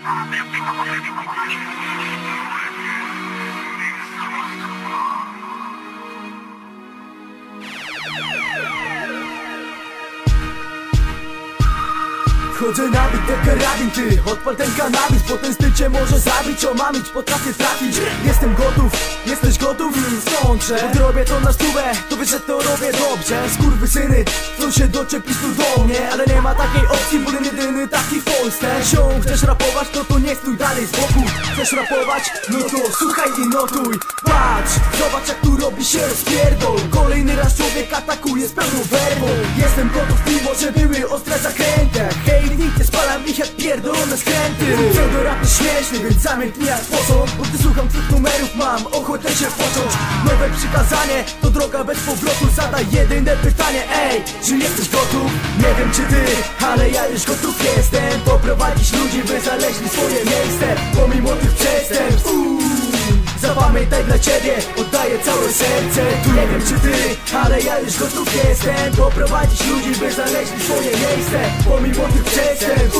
Chodzę na bit jak karabin, ty odpal ten kanabis, bo ten styl cię może zabić, omamić, potrafię trafić. Jestem gotów, jesteś gotów? Sądzę, gdy robię to na stówę, to wiesz, że to robię dobrze. Skurwysyny chcą się doczepić tu do mnie, ale nie ma takiej opcji, byłem jedyny taki w Polsce. Ziom, chcesz rapować, no to nie stój dalej z boku. Chcesz rapować? No to słuchaj i notuj. Patrz, zobacz jak tu robi się rozpierdol. Kolejny raz człowiek atakuje z pełną werbą. Jestem gotów mimo, że były ostre zakręty. Hejnik, nie spalam ich jak pierdolone skręty. Pseudorap jest śmieszny, więc zamilknij jak posąg, bo gdy słucham tych numerów mam ochotę się począć. Nowe przykazanie to droga bez powrotu. Zadaj jedyne pytanie, ej, czy jesteś gotów? Nie wiem czy ty, ale ja już gotów jestem. Poprowadzić ludzi by znaleźli swoje miejsce pomimo tych przestępstw. Zapamiętaj dla ciebie, oddaję całe serce. Tu nie wiem czy ty, ale ja już gotów jestem. Poprowadzić ludzi by znaleźli swoje miejsce pomimo tych przestępstw.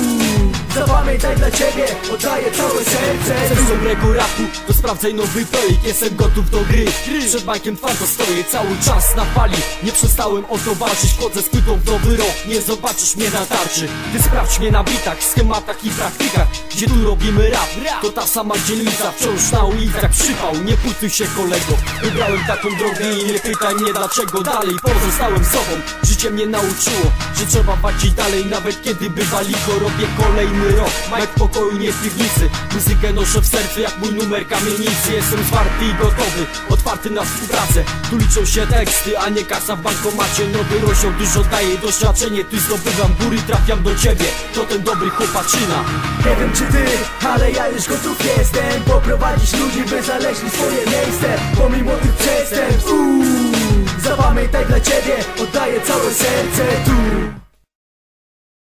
Zapamiętaj dla ciebie, oddaję całe serce. Chcesz dobrego rapu, to sprawdzaj nowy projekt. Jestem gotów do gry, przed bajkiem twardo stoję cały czas na fali. Nie przestałem o to walczyć, wchodzę z płytą w nowy rok. Nie zobaczysz mnie na tarczy, ty sprawdź mnie na bitach, schematach i praktykach. Gdzie tu robimy rap, to ta sama dzielnica. Wciąż na ulicach przypał, nie putuj się kolego. Wybrałem taką drogę i nie pytaj mnie dlaczego. Dalej pozostałem sobą, życie mnie nauczyło, że trzeba walczyć dalej. Nawet kiedy bywa licho, robię kolejny rok. Mike w pokoju, nie w piwnicy. Muzykę noszę w sercu jak mój numer kamienicy. Jestem zwarty i gotowy, otwarty na współpracę. Tu liczą się teksty, a nie kasa w bankomacie. Nowy rozdział dużo daje, doświadczenie tu zdobywam. Góry trafiam do ciebie, to ten dobry chłopaczyna. Nie wiem czy ty, ale ja już gotów jestem. Poprowadzić ludzi by znaleźli swoje miejsce pomimo tych przestępstw. Zapamiętaj dla ciebie, oddaję całe serce tu.